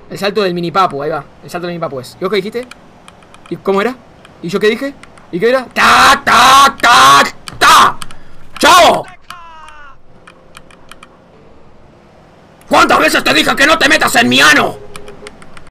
El salto del mini papu, ahí va. El salto del mini papu es. ¿Y vos qué dijiste? ¿Y cómo era? ¿Y yo qué dije? ¿Y qué era? ¡Ta, ta, ta, ta! ¡Chao! ¿Cuántas veces te dije que no te metas en mi ano?